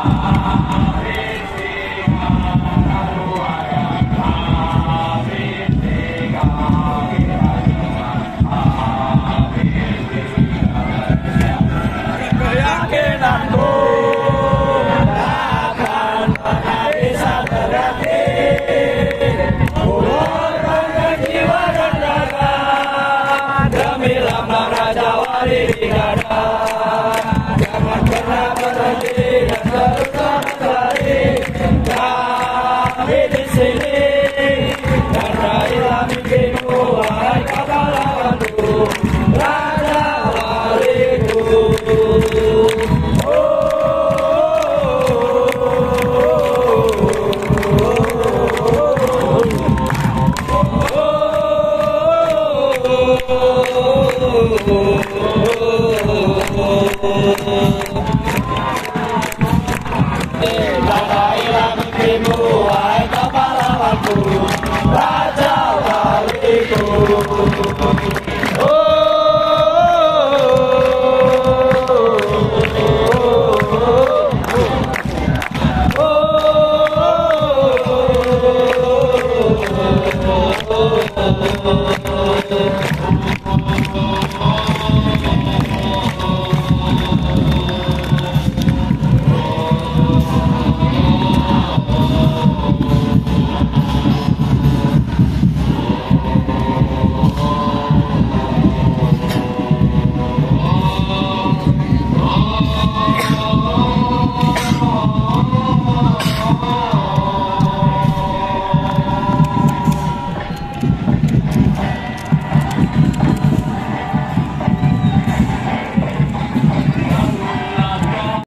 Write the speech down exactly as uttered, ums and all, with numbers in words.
Jangan pernah berhenti dan terus berlari. Kami di sini dan raihlah mimpimu, wahai pahlawanku, Raja Waliku. Raihlah mimpimu, wahai pahlawanku, Raja